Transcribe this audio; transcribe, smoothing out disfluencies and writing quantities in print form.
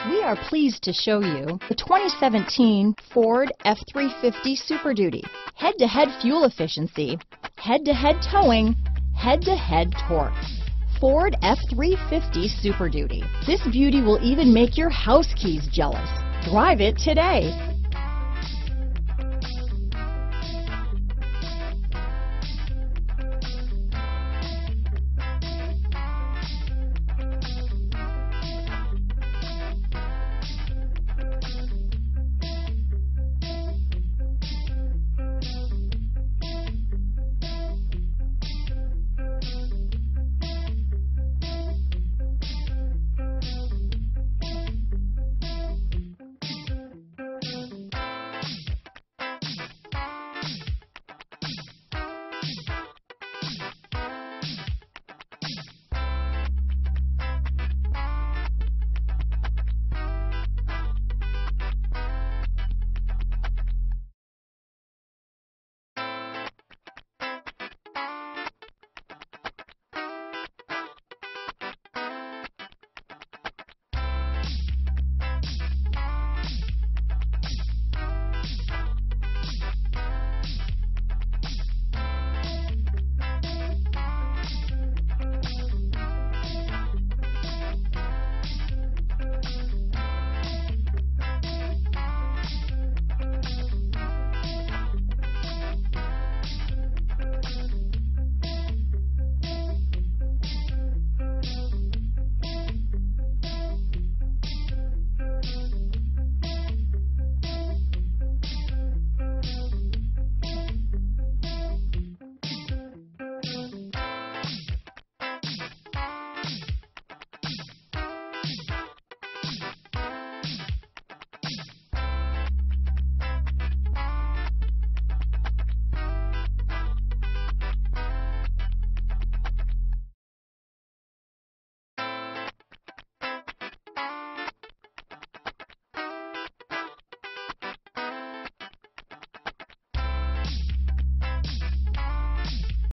We are pleased to show you the 2017 Ford F-350 Super Duty. Head-to-head fuel efficiency, head-to-head towing, head-to-head torque. Ford F-350 Super Duty. This beauty will even make your house keys jealous. Drive it today.